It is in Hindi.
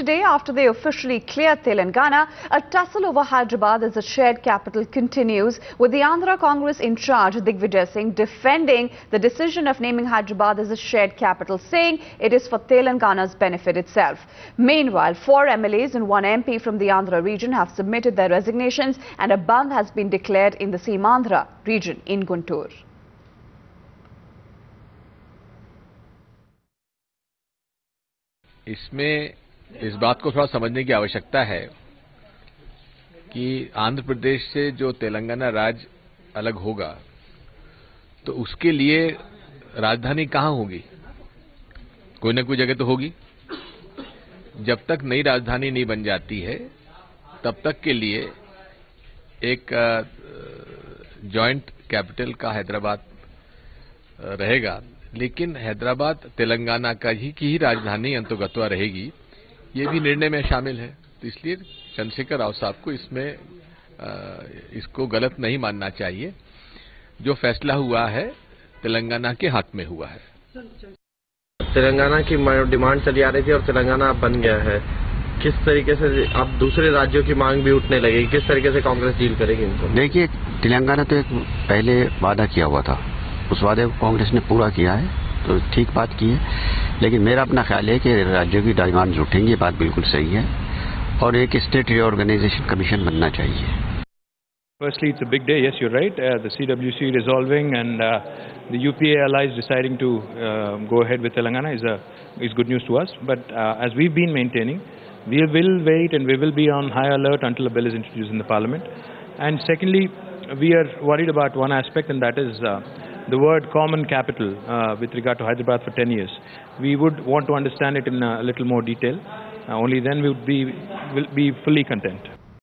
Yesterday, after they officially cleared Telangana, a tussle over Hyderabad as a shared capital continues, with the Andhra Congress in charge, Digvijay Singh, defending the decision of naming Hyderabad as a shared capital, saying it is for Telangana's benefit itself. Meanwhile, 4 MLAs and 1 MP from the Andhra region have submitted their resignations, and a bandh has been declared in the Seemandhra region in Guntur. इसमें इस बात को थोड़ा समझने की आवश्यकता है कि आंध्र प्रदेश से जो तेलंगाना राज्य अलग होगा तो उसके लिए राजधानी कहां होगी? कोई न कोई जगह तो होगी। जब तक नई राजधानी नहीं बन जाती है तब तक के लिए एक जॉइंट कैपिटल का हैदराबाद रहेगा, लेकिन हैदराबाद तेलंगाना की ही राजधानी अंतर्गतवा रहेगी, ये भी निर्णय में शामिल है। तो इसलिए चंद्रशेखर राव साहब को इसमें इसको गलत नहीं मानना चाहिए। जो फैसला हुआ है तेलंगाना के हाथ में हुआ है। तेलंगाना की डिमांड चली आ रही थी और तेलंगाना बन गया है। किस तरीके से अब दूसरे राज्यों की मांग भी उठने लगेगी, किस तरीके से कांग्रेस डील करेगी इनको? देखिए, तेलंगाना तो एक पहले वादा किया हुआ था, उस वादे को कांग्रेस ने पूरा किया है, तो ठीक बात की है। लेकिन मेरा अपना ख्याल है कि राज्यों की डिमांड्स उठेंगी, ये बात बिल्कुल सही है, और एक स्टेट रीऑर्गेनाइजेशन कमीशन बनना चाहिए। Firstly, it's a big day. Yes, you're right. The CWC resolving and the UPA allies deciding to go ahead with Telangana is good news to us. But as we've been maintaining, we will wait and we will be on high alert until a bill is introduced in the Parliament. And secondly, we are worried about one aspect, and that is the word common capital with regard to Hyderabad for 10 years. We would want to understand it in a little more detail. Only then we will be fully content.